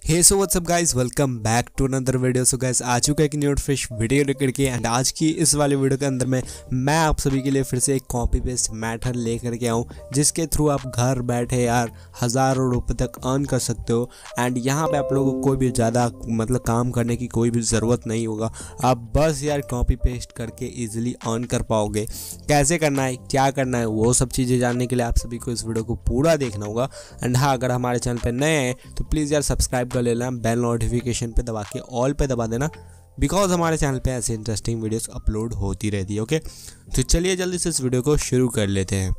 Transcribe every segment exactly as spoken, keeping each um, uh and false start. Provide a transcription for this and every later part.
Hey so what's up guys, welcome back to another video. So guys आ चुका है एक न्यू फ्रेश वीडियो लेकर के एंड आज की इस वाले वीडियो के अंदर में मैं आप सभी के लिए फिर से एक कॉपी पेस्ट मैथड लेकर के आऊँ जिसके थ्रू आप घर बैठे यार हज़ारों रुपए तक अर्न कर सकते हो। एंड यहाँ पे आप लोगों को कोई भी ज़्यादा मतलब काम करने की कोई भी ज़रूरत नहीं होगा, आप बस यार कॉपी पेस्ट करके ईजिली अर्न कर पाओगे। कैसे करना है, क्या करना है, वो सब चीज़ें जानने के लिए आप सभी को इस वीडियो को पूरा देखना होगा। एंड हाँ, अगर हमारे चैनल पर नए हैं तो प्लीज़ यार सब्सक्राइब कर लेना, बेल नोटिफिकेशन पे दबा के ऑल पे दबा देना, बिकॉज हमारे चैनल पे ऐसे इंटरेस्टिंग वीडियोस अपलोड होती रहती है। ओके, तो चलिए जल्दी से इस वीडियो को शुरू कर लेते हैं।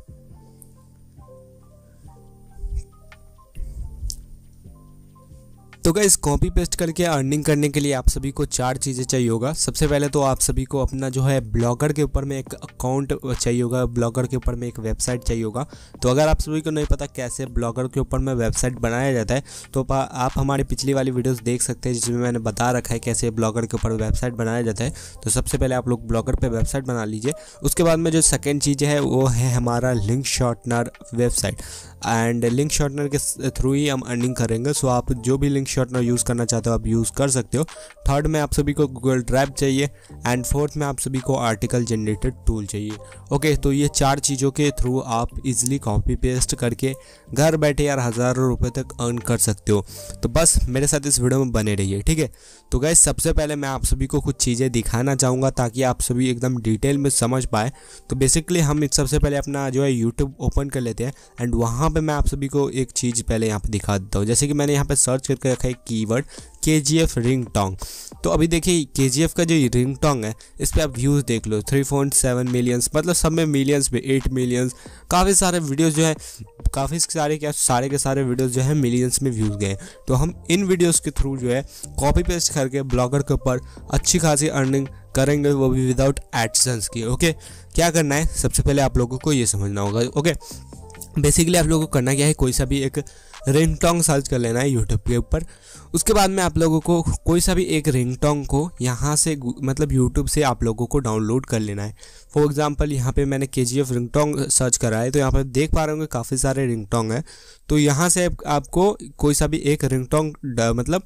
तो गाइस कॉपी पेस्ट करके अर्निंग करने के लिए आप सभी को चार चीज़ें चाहिए होगा। सबसे पहले तो आप सभी को अपना जो है ब्लॉगर के ऊपर में एक अकाउंट चाहिए होगा, ब्लॉगर के ऊपर में एक वेबसाइट चाहिए होगा। तो अगर आप सभी को नहीं पता कैसे ब्लॉगर के ऊपर में वेबसाइट बनाया जाता है तो आप हमारी पिछली वाली वीडियोस देख सकते हैं जिसमें मैंने बता रखा है कैसे ब्लॉगर के ऊपर वेबसाइट बनाया जाता है। तो सबसे पहले आप लोग ब्लॉगर पर वेबसाइट बना लीजिए। उसके बाद में जो सेकेंड चीज़ है वो है हमारा link shortener website, and link shortener के थ्रू ही हम अर्निंग करेंगे। सो आप जो भी लिंक शॉर्टनर यूज़ करना चाहते हो आप यूज़ कर सकते हो। थर्ड में आप सभी को गूगल ड्राइव चाहिए एंड फोर्थ में आप सभी को आर्टिकल जनरेटेड टूल चाहिए। ओके, तो ये चार चीज़ों के थ्रू आप इजीली कॉपी पेस्ट करके घर बैठे यार हज़ारों रुपए तक अर्न कर सकते हो। तो बस मेरे साथ इस वीडियो में बने रहिए, ठीक है। तो गाइस सबसे पहले मैं आप सभी को कुछ चीज़ें दिखाना चाहूँगा ताकि आप सभी एकदम डिटेल में समझ पाए। तो बेसिकली हम सबसे पहले अपना जो है यूट्यूब ओपन कर लेते हैं एंड वहाँ पे मैं आप सभी को एक चीज़ पहले यहाँ पे दिखा देता हूँ। जैसे कि मैंने यहाँ पे सर्च करके रखा है कीवर्ड के जी एफ रिंग टोंग। तो अभी देखिए के जी एफ का जो रिंग टोंग है इस पर आप व्यूज़ देख लो, थ्री पॉइंट सेवन मिलियंस, मतलब सब में मिलियंस में एट मिलियंस, काफ़ी सारे वीडियोस जो है काफ़ी सारे क्या सारे के सारे वीडियोस जो है मिलियंस में व्यूज़ गए। तो हम इन वीडियोस के थ्रू जो है कॉपी पेस्ट करके ब्लॉगर के ऊपर अच्छी खासी अर्निंग करेंगे, वो भी विदाउट एडसेंस की। ओके, क्या करना है सबसे पहले आप लोगों को ये समझना होगा। ओके, बेसिकली आप लोगों को करना क्या है, कोई सा भी एक रिंगटोंग सर्च कर लेना है यूट्यूब के ऊपर। उसके बाद में आप लोगों को कोई सा भी एक रिंगटोंग को यहाँ से मतलब यूट्यूब से आप लोगों को डाउनलोड कर लेना है। फॉर एग्जांपल यहाँ पे मैंने के जी एफ रिंगटोंग सर्च करा है तो यहाँ पे देख पा रहे होंगे काफ़ी सारे रिंगटोंग है। तो यहाँ से आपको कोई सा भी एक रिंगटोंग मतलब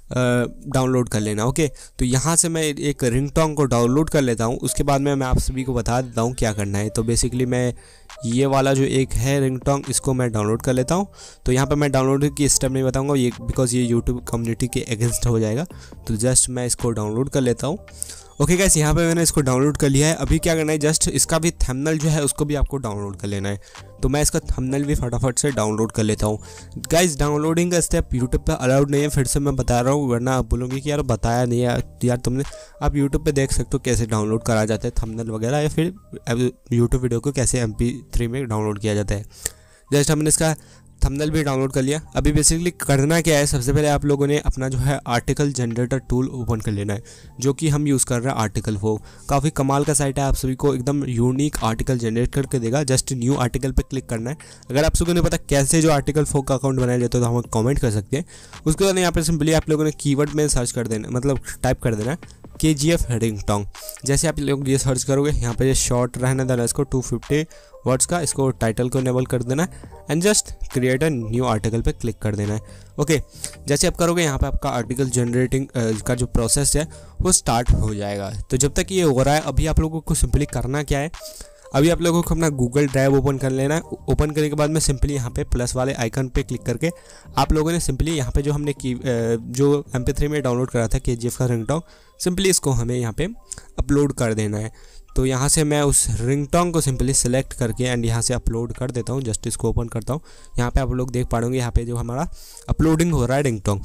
डाउनलोड कर लेना। ओके, तो यहाँ से मैं एक रिंगटोंग को डाउनलोड कर लेता हूँ। उसके बाद में मैं आप सभी को बता देता हूँ क्या करना है। तो बेसिकली मैं ये वाला जो एक है रिंगटोंग इसको मैं डाउनलोड कर लेता हूँ। तो यहाँ पे मैं डाउनलोड की स्टेप नहीं बताऊँगा ये बिकॉज ये यूट्यूब कम्युनिटी के अगेंस्ट हो जाएगा। तो जस्ट मैं इसको डाउनलोड कर लेता हूँ। ओके गाइस, यहाँ पे मैंने इसको डाउनलोड कर लिया है। अभी क्या करना है, जस्ट इसका भी थंबनेल जो है उसको भी आपको डाउनलोड कर लेना है। तो मैं इसका थंबनेल भी फटाफट से डाउनलोड कर लेता हूँ। गाइस डाउनलोडिंग का स्टेप यूट्यूब पे अलाउड नहीं है, फिर से मैं बता रहा हूँ, वरना आप बोलोगे कि यार बताया नहीं है यार तुमने। आप यूट्यूब पे देख सकते हो कैसे डाउनलोड करा जाता है थंबनेल वगैरह, या फिर यूट्यूब वीडियो को कैसे एम पी थ्री में डाउनलोड किया जाता है। जस्ट हमने इसका थंबनेल भी डाउनलोड कर लिया। अभी बेसिकली करना क्या है, सबसे पहले आप लोगों ने अपना जो है आर्टिकल जनरेटर टूल ओपन कर लेना है जो कि हम यूज़ कर रहे हैं आर्टिकल फोर। काफ़ी कमाल का साइट है, आप सभी को एकदम यूनिक आर्टिकल जनरेट करके देगा। जस्ट न्यू आर्टिकल पे क्लिक करना है। अगर आप सभी को नहीं पता कैसे जो आर्टिकल फोर का अकाउंट बनाया जाता है तो हम कॉमेंट कर सकते हैं। उसके बाद यहाँ पर सिंपली आप लोगों ने कीवर्ड में सर्च कर देना, मतलब टाइप कर देना है के जी एफ रिंगटोंग। जैसे आप लोग ये सर्च करोगे यहाँ पे ये शॉर्ट रहने देना इसको टू फिफ्टी वर्ड्स का, इसको टाइटल को इनेबल कर देना है and just create a new article पे क्लिक कर देना है। ओके, जैसे आप करोगे यहाँ पे आपका आर्टिकल जनरेटिंग का जो प्रोसेस है वो स्टार्ट हो जाएगा। तो जब तक ये हो रहा है अभी आप लोगों को सिंपली करना क्या है, अभी आप लोगों को अपना गूगल ड्राइव ओपन कर लेना है। ओपन करने के बाद में सिंपली यहाँ पे प्लस वाले आइकन पे क्लिक करके आप लोगों ने सिंपली यहाँ पे जो हमने की जो एम पी थ्री में डाउनलोड करा था के जी एफ का रिंगटोंग, सिंपली इसको हमें यहाँ पे अपलोड कर देना है। तो यहाँ से मैं उस रिंगटोंग को सिंपली सेलेक्ट करके एंड यहाँ से अपलोड कर देता हूँ। जस्ट इसको ओपन करता हूँ। यहाँ पे आप लोग देख पाएंगे यहाँ पे जो हमारा अपलोडिंग हो रहा है रिंगटोंग।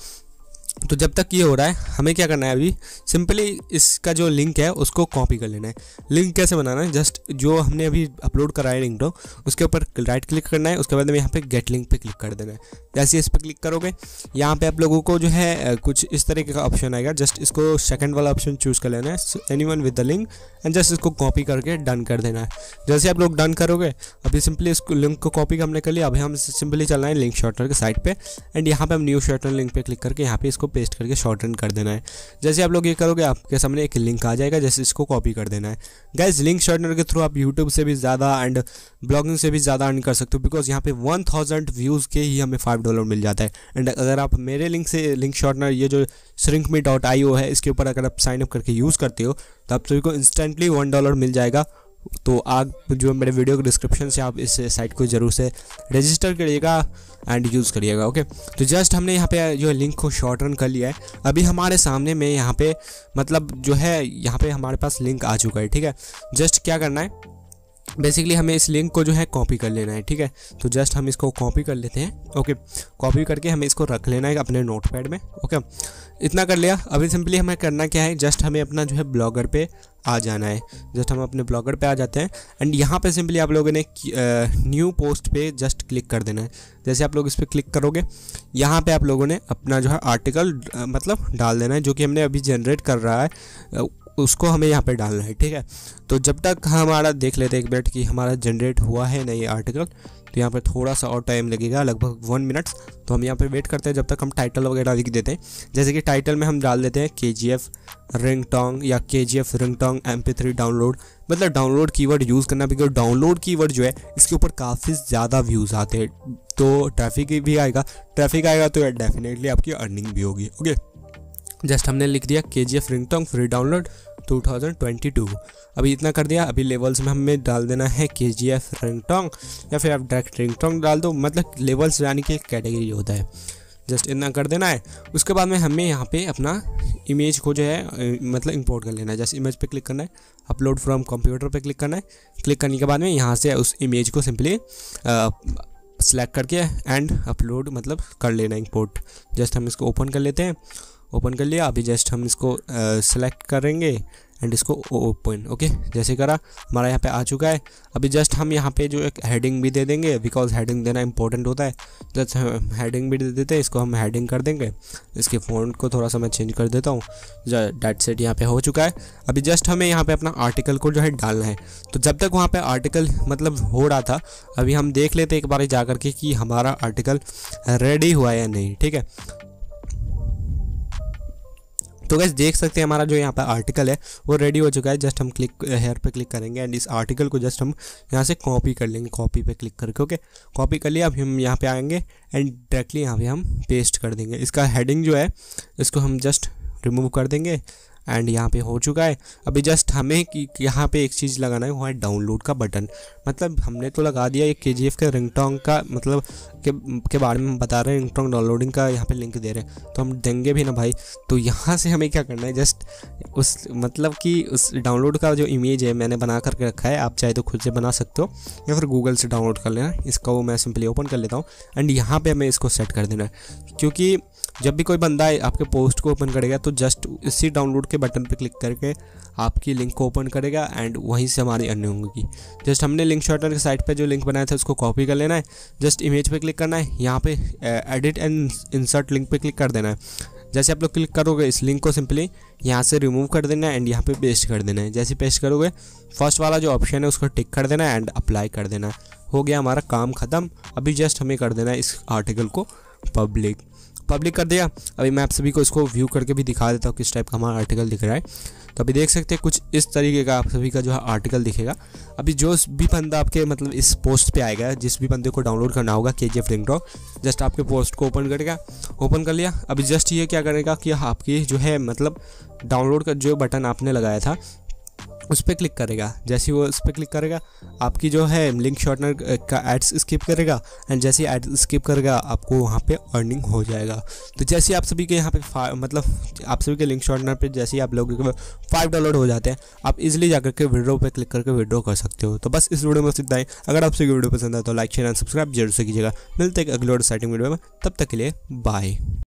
तो जब तक ये हो रहा है हमें क्या करना है, अभी सिंपली इसका जो लिंक है उसको कॉपी कर लेना है। लिंक कैसे बनाना है, जस्ट जो हमने अभी अपलोड करा है रिंगटोंग उसके ऊपर राइट क्लिक करना है। उसके बाद में यहाँ पे गेट लिंक पे क्लिक कर देना है। जैसे इस पर क्लिक करोगे यहाँ पे आप लोगों को जो है कुछ इस तरीके का ऑप्शन आएगा। जस्ट इसको सेकंड वाला ऑप्शन चूज़ कर लेना है, anyone with the link, and just इसको कॉपी करके डन कर देना है। जैसे आप लोग डन करोगे अभी सिंपली इसको लिंक को कॉपी हमने कर लिया। अभी हम सिंपली चलना है लिंक शॉर्टनर के साइट पे एंड यहाँ पे हम न्यू शॉर्टनर लिंक पे क्लिक करके यहाँ पे इसको इसको पेस्ट करके शॉर्टन कर देना है। जैसे आप लोग ये करोगे आपके सामने एक लिंक आ जाएगा, जैसे इसको कॉपी कर देना है। गाइस लिंक शॉर्टनर के थ्रू आप यूट्यूब से भी ज़्यादा एंड ब्लॉगिंग से भी ज़्यादा अर्न कर सकते हो, बिकॉज यहाँ पे वन थाउजेंड व्यूज़ के ही हमें फाइव डॉलर मिल जाता है। एंड अगर आप मेरे लिंक से लिंक शॉर्टनर ये जो श्रिंक मी डॉट आई ओ है इसके ऊपर अगर आप साइनअप करके यूज़ करते हो तो आप सभी को इंस्टेंटली वन डॉलर मिल जाएगा। तो आप जो मेरे वीडियो के डिस्क्रिप्शन से आप इस साइट को ज़रूर से रजिस्टर करिएगा एंड यूज़ करिएगा। ओके, तो जस्ट हमने यहाँ पे जो लिंक को शॉर्ट रन कर लिया है। अभी हमारे सामने में यहाँ पे मतलब जो है यहाँ पे हमारे पास लिंक आ चुका है। ठीक है, जस्ट क्या करना है, बेसिकली हमें इस लिंक को जो है कॉपी कर लेना है। ठीक है, तो जस्ट हम इसको कॉपी कर लेते हैं। ओके, कॉपी करके हमें इसको रख लेना है अपने नोटपैड में। ओके, इतना कर लिया। अभी सिंपली हमें करना क्या है, जस्ट हमें अपना जो है ब्लॉगर पे आ जाना है। जस्ट हम अपने ब्लॉगर पे आ जाते हैं एंड यहाँ पे सिंपली आप लोगों ने न्यू पोस्ट पे जस्ट क्लिक कर देना है। जैसे आप लोग इस पर क्लिक करोगे यहाँ पे आप लोगों ने अपना जो है आर्टिकल मतलब डाल देना है, जो कि हमने अभी जनरेट कर रहा है उसको हमें यहाँ पे डालना है। ठीक है, तो जब तक हमारा देख लेते हैं एक मिनट कि हमारा जनरेट हुआ है नहीं आर्टिकल, तो यहाँ पे थोड़ा सा और टाइम लगेगा, लगभग वन मिनट। तो हम यहाँ पे वेट करते हैं जब तक हम टाइटल वगैरह लिख देते हैं। जैसे कि टाइटल में हम डाल देते हैं के जी एफ रिंगटोन या K G F ringtone M P three download, मतलब डाउनलोड कीवर्ड यूज़ करना, बिकॉज डाउनलोड कीवर्ड जो है इसके ऊपर काफ़ी ज़्यादा व्यूज़ आते हैं, तो ट्रैफिक भी आएगा। ट्रैफिक आएगा तो डेफिनेटली आपकी अर्निंग भी होगी। ओके, जस्ट हमने लिख दिया K G F ringtone free download two thousand twenty two. अभी इतना कर दिया। अभी लेवल्स में हमें डाल देना है के जी एफ रिंगटोन या फिर आप डायरेक्ट रिंगटोन डाल दो, मतलब लेवल्स यानी कि एक कैटेगरी होता है। जस्ट इतना कर देना है। उसके बाद में हमें यहाँ पे अपना इमेज को जो है मतलब इंपोर्ट कर लेना है। जैसे इमेज पे क्लिक करना है, अपलोड फ्रॉम कंप्यूटर पे क्लिक करना है। क्लिक करने के बाद में यहाँ से उस इमेज को सिंपली सेलेक्ट करके एंड अपलोड मतलब कर लेना इंपोर्ट। जस्ट हम इसको ओपन कर लेते हैं। ओपन कर लिया। अभी जस्ट हम इसको सेलेक्ट करेंगे एंड इसको ओपन। ओके, जैसे करा हमारा यहाँ पे आ चुका है। अभी जस्ट हम यहाँ पे जो एक हेडिंग भी दे देंगे, बिकॉज हेडिंग देना इंपॉर्टेंट होता है। जस्ट हेडिंग भी दे देते हैं, इसको हम हेडिंग कर देंगे। इसके फ़ॉन्ट को थोड़ा सा मैं चेंज कर देता हूँ। डेट सेट यहाँ पे हो चुका है। अभी जस्ट हमें यहाँ पे अपना आर्टिकल को जो है डालना है। तो जब तक वहाँ पे आर्टिकल मतलब हो रहा था, अभी हम देख लेते एक बार जा करके कि हमारा आर्टिकल रेडी हुआ है या नहीं। ठीक है, तो गाइस देख सकते हैं हमारा जो यहाँ पर आर्टिकल है वो रेडी हो चुका है। जस्ट हम क्लिक हेयर पे क्लिक करेंगे एंड इस आर्टिकल को जस्ट हम यहाँ से कॉपी कर लेंगे। कॉपी पे क्लिक करके ओके कॉपी कर लिया। अभी हम यहाँ पे आएंगे एंड डायरेक्टली यहाँ पे हम पेस्ट कर देंगे। इसका हेडिंग जो है इसको हम जस्ट रिमूव कर देंगे एंड यहाँ पे हो चुका है। अभी जस्ट हमें कि यहाँ पे एक चीज़ लगाना है, वो है डाउनलोड का बटन। मतलब हमने तो लगा दिया एक के जी एफ के रिंगटोन का मतलब के के बारे में हम बता रहे हैं, रिंगटोन डाउनलोडिंग का यहाँ पे लिंक दे रहे हैं, तो हम देंगे भी ना भाई। तो यहाँ से हमें क्या करना है, जस्ट उस मतलब कि उस डाउनलोड का जो इमेज है मैंने बना करके रखा है, आप चाहे तो खुद से बना सकते हो या फिर गूगल से डाउनलोड कर लेना। इसका वो मैं सिंपली ओपन कर लेता हूँ एंड यहाँ पर हमें इसको सेट कर देना है, क्योंकि जब भी कोई बंदा आपके पोस्ट को ओपन करेगा तो जस्ट इसी डाउनलोड के बटन पे क्लिक करके आपकी लिंक को ओपन करेगा एंड वहीं से हमारी अर्निंग होगी। जस्ट हमने लिंक शॉर्टनर के साइट पे जो लिंक बनाया था उसको कॉपी कर लेना है। जस्ट इमेज पे क्लिक करना है, यहाँ पे एडिट एंड इंसर्ट लिंक पे क्लिक कर देना है। जैसे आप लोग क्लिक करोगे इस लिंक को सिंपली यहाँ से रिमूव कर देना है एंड यहाँ पे पेस्ट कर देना है। जैसे पेस्ट करोगे फर्स्ट वाला जो ऑप्शन है उसको टिक कर देना है एंड अप्लाई कर देना है। हो गया हमारा काम ख़त्म। अभी जस्ट हमें कर देना है इस आर्टिकल को पब्लिक। पब्लिक कर दिया। अभी मैं आप सभी को इसको व्यू करके भी दिखा देता हूँ किस टाइप का हमारा आर्टिकल दिख रहा है। तो अभी देख सकते हैं कुछ इस तरीके का आप सभी का जो है आर्टिकल दिखेगा। अभी जो भी बंदा आपके मतलब इस पोस्ट पे आएगा, जिस भी बंदे को डाउनलोड करना होगा K G F ringtone, just आपके पोस्ट को ओपन करेगा। ओपन कर लिया। अभी जस्ट ये क्या करेगा कि आपकी जो है मतलब डाउनलोड का जो बटन आपने लगाया था उस पर क्लिक करेगा। जैसे वो उस पर क्लिक करेगा आपकी जो है लिंक शॉर्टनर का एड्स स्किप करेगा एंड जैसे ही एड्स स्किप करेगा आपको वहाँ पे अर्निंग हो जाएगा। तो जैसे आप सभी के यहाँ पे मतलब आप सभी के लिंक शॉर्टनर पे जैसे ही आप लोगों के फाइव डॉलर हो जाते हैं, आप इजीली जाकर के विड्रॉ पे क्लिक करके विड्रॉ कर सकते हो। तो बस इस वीडियो में इतना ही। अगर आप सभी वीडियो पसंद आए तो लाइक शेयर एंड सब्सक्राइब जरूर से कीजिएगा। मिलते हैं अगले एक्साइटिंग वीडियो में, तब तक के लिए बाय।